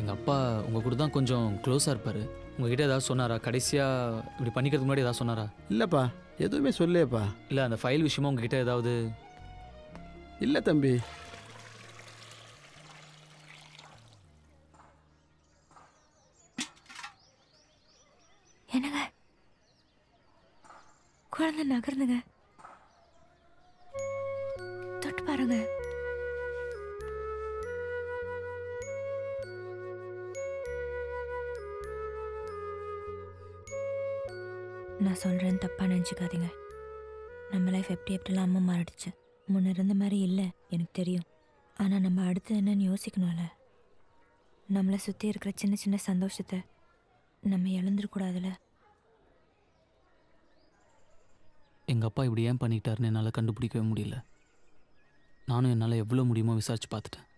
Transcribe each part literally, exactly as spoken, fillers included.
எங்கள் அப்பா உங்கள் கூட தான் கொஞ்சம் க்ளோஸாக இருப்பார். உங்ககிட்ட ஏதாவது சொன்னாரா? கடைசியாக இப்படி பண்ணிக்கிறதுக்கு முன்னாடி ஏதாவது சொன்னாரா? இல்லைப்பா, எதுவுமே சொல்லேப்பா. இல்லை அந்த ஃபைல் விஷயமா உங்ககிட்ட ஏதாவது? இல்லை தம்பி. என்னங்க குழந்தை நகர்ந்துங்க, தொட்டு பாருங்க. நான் சொல்றேன், தப்பா நினச்சிக்காதீங்க. நம்ம லைஃப் எப்படி எப்படிலாம் அம்மா மாறிடுச்சு. முன்ன இருந்த மாதிரி இல்லை எனக்கு தெரியும். ஆனால் நம்ம அடுத்து என்னன்னு யோசிக்கணும்ல. நம்மளை சுற்றி இருக்கிற சின்ன சின்ன சந்தோஷத்தை நம்ம இழந்துடக்கூடாதுல்ல. எங்கள் அப்பா இப்படி ஏன் பண்ணிக்கிட்டாருன்னு என்னால் கண்டுபிடிக்கவே முடியல. நானும் என்னால் எவ்வளோ முடியுமோ விசாரிச்சு பார்த்துட்டேன்.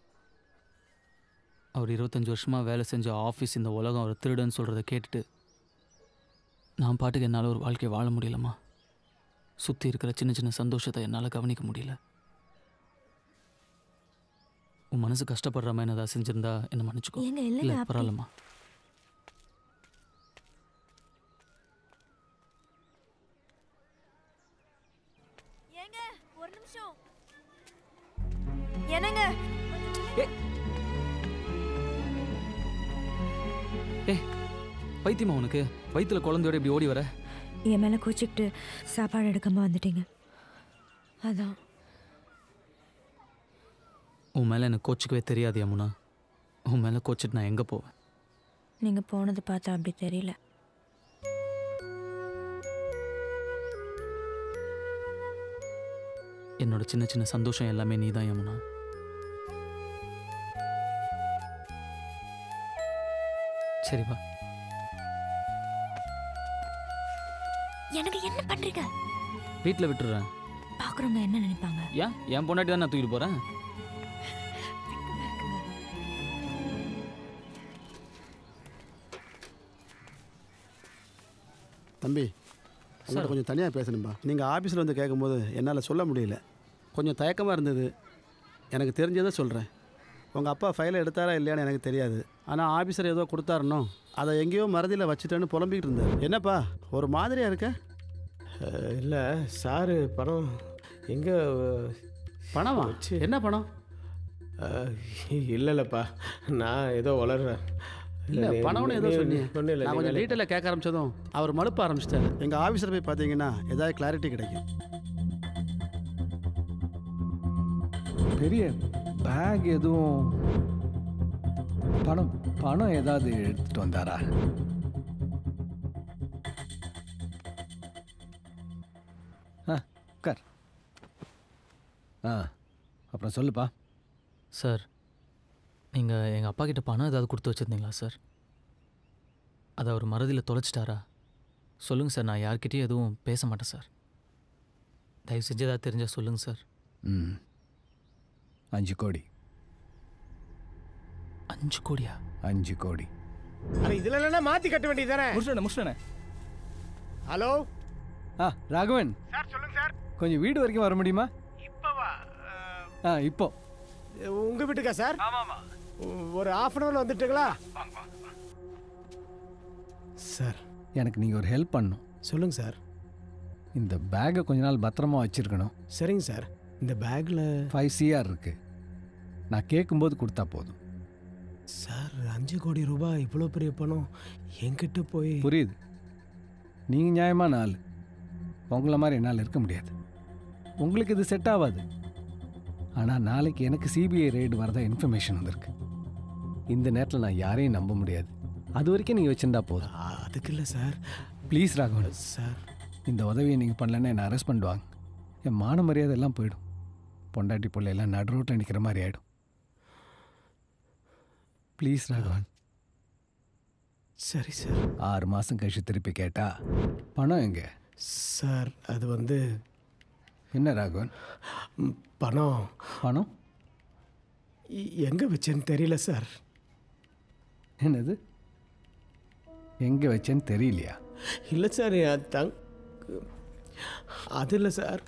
அவர் இருபத்தஞ்சி வருஷமாக வேலை செஞ்ச ஆஃபீஸ், இந்த உலகம் அவர் திருடன்னு சொல்கிறத கேட்டுட்டு நான் பாட்டுக்கு என்னால் ஒரு வாழ்க்கையை வாழ முடியலம்மா. சுற்றி இருக்கிற சின்ன சின்ன சந்தோஷத்தை என்னால் கவனிக்க முடியல. உன் மனசு கஷ்டப்படுற மாதிரி ஏதாவது செஞ்சுருந்தா என்ன மன்னிச்சுக்கோ. இல்லை பரவாயில்லம்மா. ஒரு நிமிஷம். என்னங்க? ஏ பைத்தியமா உனக்கு? வயிற்றுல குழந்தையோட இப்படி ஓடி வர? என் மேலே கோச்சிக்கிட்டு சாப்பாடு எடுக்காம வந்துட்டீங்க, அதான். உன் மேலே எனக்கு கோச்சிக்கவே தெரியாது யமுனா. உன் மேலே கோச்சிட்டு நான் எங்கே போவேன்? நீங்கள் போனது பார்த்தா அப்படி தெரியல. என்னோட சின்ன சின்ன சந்தோஷம் எல்லாமே நீ தான் யமுனா. சரிவா. எனக்கு என்ன பண்றீங்க? வீட்டில் விட்டுறேன். பார்க்குறவங்க என்ன நினைப்பாங்க? ஏன் என் பொண்டாட்டி தான் நான் தூக்கிட்டு போகிறேன். தம்பி, சார் கொஞ்சம் தனியாக பேசணும்பா. நீங்கள் ஆஃபீஸில் வந்து கேட்கும்போது என்னால் சொல்ல முடியல. கொஞ்சம் தயக்கமாக இருந்தது. எனக்கு தெரிஞ்சதை சொல்கிறேன். உங்கள் அப்பா ஃபைலை எடுத்தாரா இல்லையான்னு எனக்கு தெரியாது. ஆனால் ஆஃபீஸர் ஏதோ கொடுத்தாருனோ அதை எங்கேயோ மறதியில் வச்சுட்டேன்னு புலம்பிக்கிட்டு இருந்தார். என்னப்பா ஒரு மாதிரியாக இருக்க? இல்லை சாரு, பணம் எங்கே? பணமா? என்ன பணம்? இல்லை இல்லைப்பா, நான் ஏதோ வளர்றேன். இல்லை பணம்னு ஏதோ சொன்னீங்க. ஒன்றும் இல்லை. நான் கொஞ்சம் டீட்டெயிலாக கேட்க ஆரம்பித்ததும் அவர் மழுப்ப ஆரம்பிச்சிட்டாரு. எங்கள் ஆஃபீஸில் போய் பார்த்தீங்கன்னா ஏதாவது கிளாரிட்டி கிடைக்கும். பெரிய பேக் எதுவும் பணம் பணம் ஏதாவது எடுத்துகிட்டு வந்தாரா? ஆ கர் ஆ அப்புறம் சொல்லுப்பா. சார் நீங்கள் எங்கள் அப்பா கிட்ட பணம் ஏதாவது கொடுத்து வச்சுருந்தீங்களா சார்? அதை அவர் மறதியில் தொலைச்சிட்டாரா? சொல்லுங்கள் சார். நான் யார்கிட்டையும் எதுவும் பேச மாட்டேன் சார். தயவு செஞ்சு ஏதாவது தெரிஞ்சால் சொல்லுங்கள் சார். ம் அஞ்சு கோடி. அஞ்சு கோடியா? அஞ்சு கோடி. அட இதில் இல்லைன்னா மாற்றி கட்ட வேண்டியது தானே. முடிச்சுட்டேன் முடிச்சுட்டேன். ஹலோ. ஆ ராகவன் சார் சொல்லுங்கள் சார். கொஞ்சம் வீடு வரைக்கும் வர முடியுமா? இப்போவா? ஆ இப்போ. உங்கள் வீட்டுக்கா சார்? ஆமாம். ஒரு ஹாஃப் அன் ஹவரில் வந்துட்டுங்களா? சார் எனக்கு நீங்கள் ஒரு ஹெல்ப் பண்ணணும். சொல்லுங்கள் சார். இந்த பேக்கை கொஞ்ச நாள் பத்திரமா வச்சுருக்கணும். சரிங்க சார். இந்த பேக்கில் ஃபைவ் சிஆர் இருக்குது. நான் கேட்கும்போது கொடுத்தா போதும். சார் அஞ்சு கோடி ரூபாய் இவ்வளோ பெரிய பணம் என்கிட்ட போய். புரியுது, நீங்கள் நியாயமான ஆள். உங்களை மாதிரி என்னால் இருக்க முடியாது. உங்களுக்கு இது செட் ஆகாது. ஆனால் நாளைக்கு எனக்கு சிபிஐ ரெய்டு வரதா இன்ஃபர்மேஷன் வந்திருக்கு. இந்த நேரத்தில் நான் யாரையும் நம்ப முடியாது. அது வரைக்கும் நீங்கள் வச்சுருந்தா போதும். அதுக்கு இல்லை சார். ப்ளீஸ் ராகவன் சார், இந்த உதவியை நீங்கள் பண்ணலன்னா என்னை அரெஸ்ட் பண்ணுவாங்க. என் மான மரியாதை எல்லாம் போயிடும். பொண்டாட்டி பிள்ளை எல்லாம் நடு ரோட்டில் நிற்கிற மாதிரி ஆகிடும். ப்ளீஸ் ராகவன். சரி சார். ஆறு மாதம் கழிச்சு திருப்பி கேட்டா பணம் எங்கே? சார் அது வந்து என்ன ராகவன்? பணம் பணம் எங்கே வச்சேன்னு தெரியல சார். என்னது எங்கே வச்சேன்னு தெரியலையா? இல்லை சார், என் தங் அது இல்லை சார்,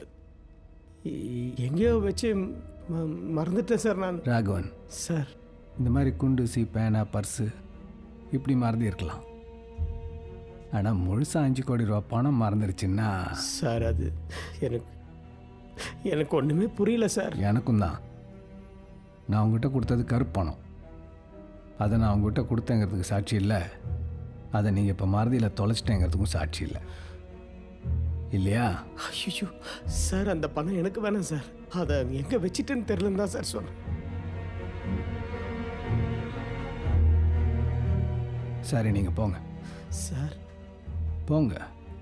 எங்கேயோ வச்சு மறந்துட்டேன் சார் நான். ராகவன் சார், இந்த மாதிரி குண்டூசி பேனா பர்ஸு இப்படி மறந்து இருக்கலாம். ஆனால் முழுசாக அஞ்சு கோடி ரூபா பணம் மறந்துருச்சுன்னா சார் அது எனக்கு எனக்கு ஒன்றுமே புரியல சார். எனக்கும் தான். நான் உங்ககிட்ட கொடுத்தது கருப்பு பணம். அதை நான் உங்ககிட்ட கொடுத்தேங்கிறதுக்கு சாட்சி இல்லை. அதை நீங்கள் இப்போ மறதியில் தொலைச்சிட்டேங்கிறதுக்கும் சாட்சி இல்லை இல்லையா? ஐயோ சார், அந்த பணம் எனக்கு வேணாம் சார். அதை எங்கே வச்சுட்டேன்னு தெரியலன்னு தான் சார் சொன்னேன். சரி, நீங்கள் போங்க சார். போங்க.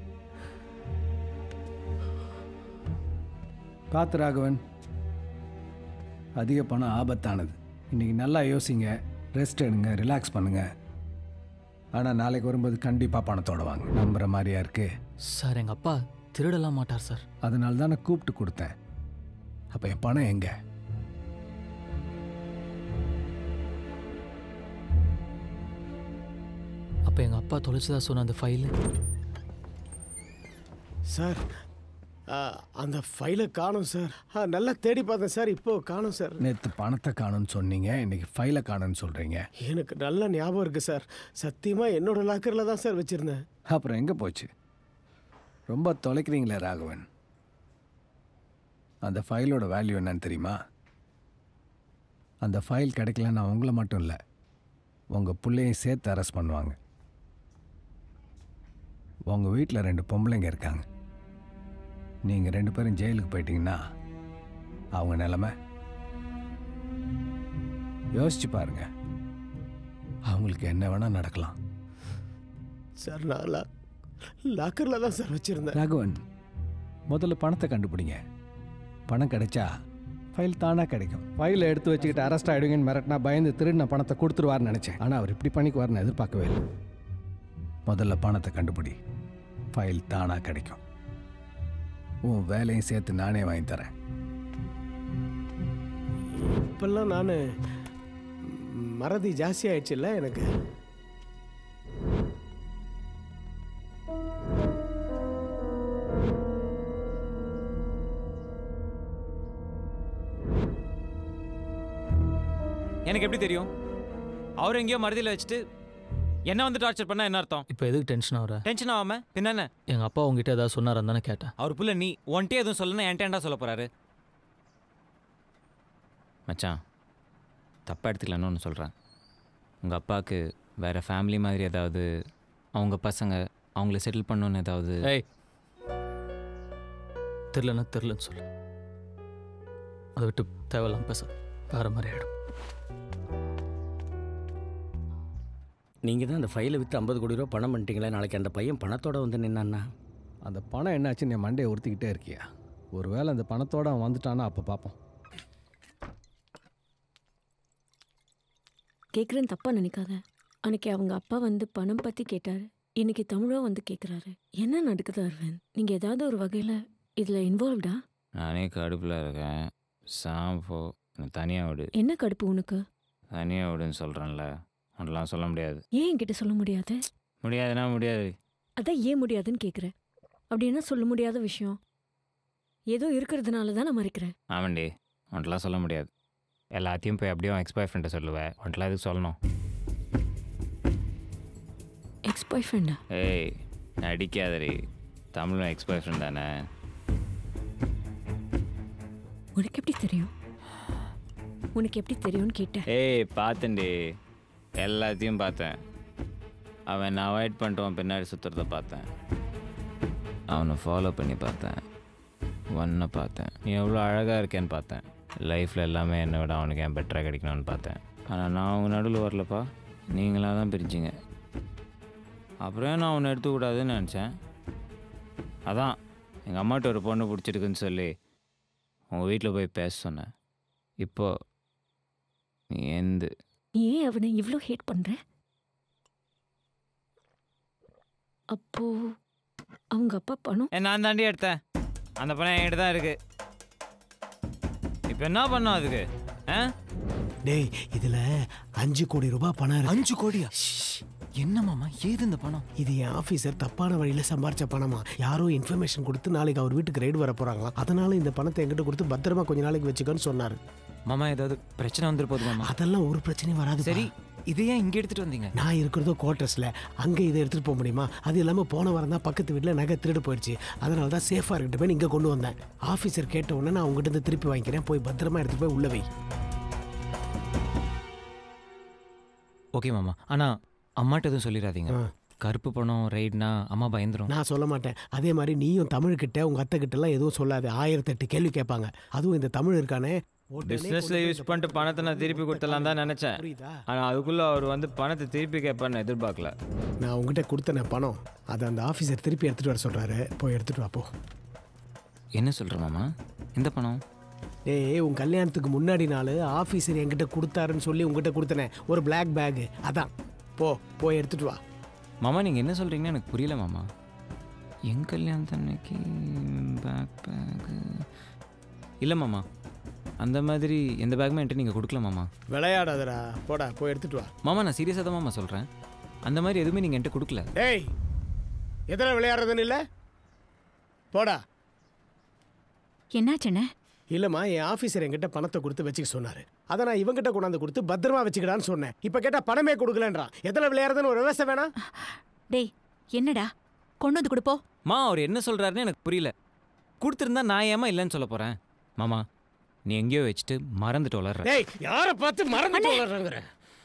பார்த்து ராகவன், அதிக பணம் ஆபத்தானது. இன்றைக்கி நல்லா யோசிங்க, ரெஸ்ட் எடுங்க, ரிலாக்ஸ் பண்ணுங்க. ஆனால் நாளைக்கு வரும்போது கண்டிப்பாக பணத்தோட வாங்க. நம்புகிற மாதிரியா இருக்கு? சார் எங்கள் அப்பா திருடலாம் மாட்டார் சார். அதனால தான் நான் கூப்பிட்டு கொடுத்தேன். அப்போ என் பணம் எங்கே? அப்போ எங்கள் அப்பா தொலைச்சதா சொன்ன அந்த ஃபைலு சார், அந்த ஃபைலை காணும் சார். நல்லா தேடி பார்த்தேன் சார், இப்போ காணும் சார். நேற்று பணத்தை காணும்னு சொன்னீங்க, இன்னைக்கு ஃபைலை காணும்னு சொல்கிறீங்க. எனக்கு நல்ல ஞாபகம் இருக்குது சார். சத்தியமாக என்னோட லாக்கரில் தான் சார் வச்சுருந்தேன். அப்புறம் எங்கே போச்சு? ரொம்ப தொலைக்கிறீங்களே ராகவன். அந்த ஃபைலோட வேல்யூ என்னன்னு தெரியுமா? அந்த ஃபைல் கிடைக்கலன்னா உங்களை மட்டும் இல்லை, உங்கள் பிள்ளையும் சேர்த்து அரெஸ்ட் பண்ணுவாங்க. உங்கள் வீட்டில் ரெண்டு பொம்பளைங்க இருக்காங்க. நீங்கள் ரெண்டு பேரும் ஜெயிலுக்கு போயிட்டீங்கன்னா அவங்க நிலைமை யோசிச்சு பாருங்க. அவங்களுக்கு என்ன வேணால் நடக்கலாம். சார் நான் லாக்கரில் தான் சார் வச்சுருந்தேன். ராகவன், முதல்ல பணத்தை கண்டுபிடிங்க. பணம் கிடைச்சா ஃபைல் தானாக கிடைக்கும். ஃபைலை எடுத்து வச்சுக்கிட்டு அரெஸ்ட் ஆகிடுங்கன்னு மிரட்டினா பயந்து திருடின பணத்தை கொடுத்துருவார்னு நினச்சேன். ஆனால் அவர் இப்படி பண்ணிக்குவார்னு எதிர்பார்க்கவே இல்லை. முதல்ல பணத்தை கண்டுபிடி, ஃபைல் தானாக கிடைக்கும். உன் வேலையும் சேர்த்து நானே வாங்கி தரேன். இப்பெல்லாம் நான் மறதி ஜாஸ்தி ஆயிடுச்சுல்ல எனக்கு. எனக்கு எப்படி தெரியும்? அவர் எங்கேயோ மறதியில் வச்சுட்டு என்ன வந்து டார்ச்சர் பண்ணா என்ன அர்த்தம்? இப்போ எதுக்கு டென்ஷன் ஆகுற? டென்ஷன் ஆகாம பின்ன எங்கள் அப்பா உங்ககிட்ட ஏதாவது சொன்னார் தானே கேட்டேன். அவர் புள்ள நீ ஒன்ட்டே எதுவும் சொல்லணும், என்டேண்டா சொல்ல போறாரு. மச்சான், தப்பாக எடுத்துக்கலான்னு ஒன்று சொல்கிறேன். உங்கள் அப்பாவுக்கு வேறு ஃபேமிலி மாதிரி ஏதாவது, அவங்க பசங்க அவங்கள செட்டில் பண்ணணுன்னு ஏதாவது? ஏய், தெரிலன்னா தெரிலன்னு சொல்லு. அதை விட்டு தேவையில்லாம பேச வேறு மாதிரி ஆகிடும். நீங்கள் தான் அந்த ஃபைலை விற்று ஐம்பது கோடி ரூபா பணம் பண்ணிட்டீங்களே. நாளைக்கு அந்த பையன் பணத்தோடு வந்து நின்னான்னா அந்த பணம் என்னாச்சுன்னு என் மண்டையை உறுத்திக்கிட்டே இருக்கியா? ஒரு வேளை அந்த பணத்தோடு அவன் வந்துட்டானா அப்போ பார்ப்போம். கேட்குறேன்னு தப்பாக நினைக்காத. அன்னைக்கு அவங்க அப்பா வந்து பணம் பற்றி கேட்டார். இன்னைக்கு தமிழோ வந்து கேட்குறாரு. என்ன நடக்குது அரவிந்த்? நீங்கள் ஏதாவது ஒரு வகையில் இதில் இன்வால்வ்டா? நானே கடுப்பில் இருக்கேன். சாம்போ தனியாக விடு. என்ன கடுப்பு உனக்கு? தனியாக விடுன்னு சொல்கிறேன்ல, அதெல்லாம் சொல்ல முடியாது. ஏன் என்கிட்ட சொல்ல முடியாது? முடியாதுன்னா முடியாது. அதான் ஏன் முடியாதுன்னு கேட்குறேன். அப்படி என்ன சொல்ல முடியாத விஷயம்? ஏதோ இருக்கிறதுனால தான் நான் மறைக்கிறேன். ஆமாண்டி, ஒன்ட்டெலாம் சொல்ல முடியாது. எல்லாத்தையும் போய் அப்படியே எக்ஸ் பாய் ஃப்ரெண்டை சொல்லுவேன். ஒன்ட்டெலாம் எதுக்கு சொல்லணும்? எக்ஸ் பாய் ஃப்ரெண்டா? ஏய் நடிக்காதரி, தமிழும் எக்ஸ் பாய் ஃப்ரெண்ட் தானே. உனக்கு எப்படி தெரியும்? உனக்கு எப்படி தெரியும்னு கேட்டேன். ஏய் பார்த்தேன்டி, எல்லாத்தையும் பார்த்தேன். அவன் நான் அவாய்ட் பண்ணிட்டு பின்னாடி சுற்றுறத பார்த்தேன். அவனை ஃபாலோ பண்ணி பார்த்தேன். ஒன்றை பார்த்தேன். நீ எவ்வளோ அழகாக இருக்கேன்னு பார்த்தேன். லைஃப்பில் எல்லாமே என்னை விட அவனுக்கு ஏன் பெட்டராக கிடைக்கணும்னு பார்த்தேன். ஆனால் நான் அவங்க நடுவில் வரலப்பா, நீங்களாக தான் பிரிச்சிங்க. அப்புறம் நான் அவனை எடுத்துக்கூடாதுன்னு நினச்சேன். அதான் எங்கள் அம்மாட்ட ஒரு பொண்ணு பிடிச்சிருக்குன்னு சொல்லி உங்கள் வீட்டில் போய் பேச சொன்னேன். இப்போ நீ எந்த நீ ஏன் அவனை இவ்வளோ ஹேட் பண்ணுற? அப்போ அவங்க அப்பா பணம் நான் தாண்டி எடுத்தேன். அந்த பணம் என்கிட்ட தான் இருக்கு. இப்போ என்ன பண்ணோம் அதுக்கு? ஆ டேய், இதில் அஞ்சு கோடி ரூபாய் பணம் இருக்கு. அஞ்சு கோடியா? என்ன மாமா, ஏது இந்த பணம்? இது என் ஆஃபீஸர் தப்பான வழியில் சம்பாரிச்ச பணமா. யாரோ இன்ஃபர்மேஷன் கொடுத்து நாளைக்கு அவர் வீட்டுக்கு ரைடு வர போகிறாங்களாம். அதனால இந்த பணத்தை என்கிட்ட கொடுத்து பத்திரமா கொஞ்ச நாளைக்கு வச்சுக்கோன்னு சொன்னார். மாமா ஏதாவது பிரச்சனை வந்துரு போகுது மாமா. அதெல்லாம் ஒரு பிரச்சனையும் வராது. சரி, இதை ஏன் இங்கே எடுத்துகிட்டு வந்தீங்க? நான் இருக்கிறதோ குவார்ட்டர்ஸில், அங்கே இதை எடுத்துகிட்டு போக முடியுமா? அது இல்லாமல் போன வாரம் தான் பக்கத்து வீட்டில் நகை திருடு போயிடுச்சு. அதனால தான் சேஃபாக இருக்கட்டும் போய் இங்கே கொண்டு வந்தேன். ஆஃபீஸர் கேட்ட உடனே நான் உங்ககிட்ட இருந்து திருப்பி வாங்கிக்கிறேன். போய் பத்திரமா எடுத்துகிட்டு போய் உள்ள வை. ஓகே மாமா. ஆனால் அம்மாட்ட எதுவும் சொல்லிடாதீங்க. கருப்பு பணம் ரைட்னா அம்மா பயந்துரும். நான் சொல்ல மாட்டேன். அதே மாதிரி நீயும் தமிழ்கிட்ட உங்கள் அத்தை கிட்டலாம் எதுவும் சொல்லாது. ஆயிரத்தெட்டு கேள்வி கேட்பாங்க. அதுவும் இந்த தமிழ் இருக்கானே, பிஸ்னஸில் யூஸ் பண்ணிட்டு பணத்தை நான் திருப்பி கொடுத்தலாம் தான் நினச்சேன். ஆனால் அதுக்குள்ளே அவர் வந்து பணத்தை திருப்பி கேட்பான்னு எதிர்பார்க்கல. நான் உங்ககிட்ட கொடுத்தன பணம், அதை அந்த ஆஃபீஸர் திருப்பி எடுத்துகிட்டு வர சொல்கிறாரு. போய் எடுத்துகிட்டு வா போ. என்ன சொல்கிற மாமா? எந்த பணம்? டேய், உன் கல்யாணத்துக்கு முன்னாடி நாள் ஆஃபீஸர் என்கிட்ட கொடுத்தாருன்னு சொல்லி உங்ககிட்ட கொடுத்தனே ஒரு பிளாக் பேகு, அதான். போ போய் எடுத்துகிட்டு வா. மாமா நீங்கள் என்ன சொல்கிறீங்கன்னு எனக்கு புரியல மாமா. என் கல்யாணத்தன்னைக்கு பேக் பேக்கு இல்லை மாமா. அந்த மாதிரி எந்த பேக்குமே என்கிட்ட நீங்கள் கொடுக்கல மாமா. விளையாடாதடா, போடா போய் எடுத்துகிட்டு வா. மாமா நான் சீரியஸாக தான் மாமா சொல்கிறேன். அந்த மாதிரி எதுவுமே நீங்கள் என்கிட்ட கொடுக்கல. டேய், எதில் விளையாடுறதுன்னு இல்லை, போடா. என்னாச்சுண்ணே? இல்லைம்மா, என் ஆஃபீஸர் என்கிட்ட பணத்தை கொடுத்து வச்சுக்க சொன்னார். அதை நான் இவங்கிட்ட கொண்டாந்து கொடுத்து பத்திரமா வச்சுக்கிடான்னு சொன்னேன். இப்போ கேட்டால் பணமே கொடுக்கலன்றான். எதில் விளையாடுறதுன்னு ஒரு விவசாயம் வேணாம். டேய், என்னடா கொண்டு வந்து கொடுப்போ. மா அவர் என்ன சொல்கிறாருன்னு எனக்கு புரியல. கொடுத்துருந்தா நான் ஏமா இல்லைன்னு சொல்ல போகிறேன். மாமா நீ எங்கேயோ வச்சுட்டு மறந்துட்டு வளர்ற. டேய், யாரை பார்த்து மறந்துட்டு வளர்றங்கிற?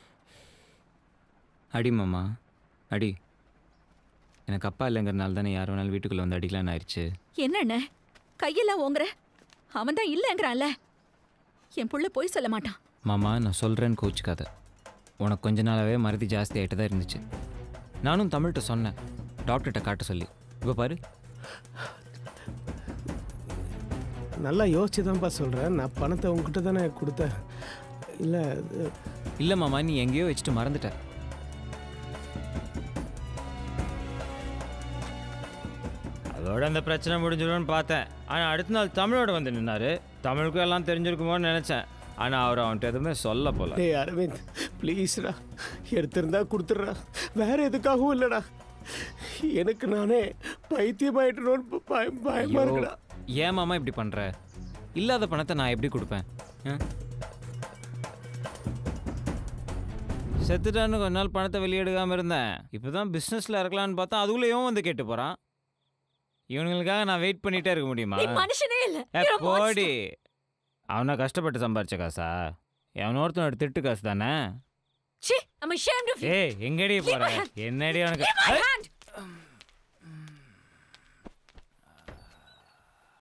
அடி மாமா அடி. எனக்கு அப்பா இல்லைங்கிறனால தானே யார் வேணாலும் வீட்டுக்குள்ளே வந்து அடிக்கலான்னு ஆயிடுச்சு. என்னண்ணே கையெல்லாம் ஓங்குற? அவன் தான் இல்லைங்கிறான்ல. என் புள்ள போய் சொல்ல மாட்டான். மாமா நான் சொல்கிறேன்னு கோச்சிக்காத. உனக்கு கொஞ்ச நாளாகவே மறதி ஜாஸ்தி ஆகிட்டு தான் இருந்துச்சு. நானும் தமிழ்கிட்ட சொன்னேன், டாக்டர்கிட்ட காட்ட சொல்லி. இப்போ பாரு. நல்லா யோசிச்சு தான்ப்பா சொல்கிறேன். நான் பணத்தை உங்ககிட்ட தானே கொடுத்தேன். இல்லை இல்லை மாமா, நீ எங்கேயோ வச்சுட்டு மறந்துட்ட. அதோட அந்த பிரச்சனை முடிஞ்சிடும்னு பார்த்தேன். ஆனால் அடுத்த நாள் தமிழோட வந்து நின்னாரு. தமிழுக்கும் எல்லாம் தெரிஞ்சிருக்குமோன்னு நினச்சேன். ஆனால் அவர் அவன்கிட்ட எதுவுமே சொல்ல போல. டேய் அரவிந்த், ப்ளீஸ்டா எடுத்திருந்தா கொடுத்துட்றா. வேற எதுக்காகவும் இல்லைடா. எனக்கு நானே பைத்தியமாயிட்டணும்னு பயம் பயமா இருக்குடா. ஏன் மாமா இப்படி பண்ணுற? இல்லாத பணத்தை நான் எப்படி கொடுப்பேன்? செத்துட்டான்னு கொஞ்ச நாள் பணத்தை வெளியெடுக்காமல் இருந்தேன். இப்போ தான் பிஸ்னஸில் இருக்கலான்னு பார்த்தா அதுக்குள்ளேயும் வந்து கேட்டு போகிறான். இவனுங்களுக்காக நான் வெயிட் பண்ணிகிட்டே இருக்க முடியுமா? மனுஷனே இல்லை. போடி. அவனை கஷ்டப்பட்டு சம்பாரிச்ச காசா? அவன் ஒருத்தனோட திட்டு காசு தானே. ஏய் எங்கடி போற? என்னடி உனக்கு?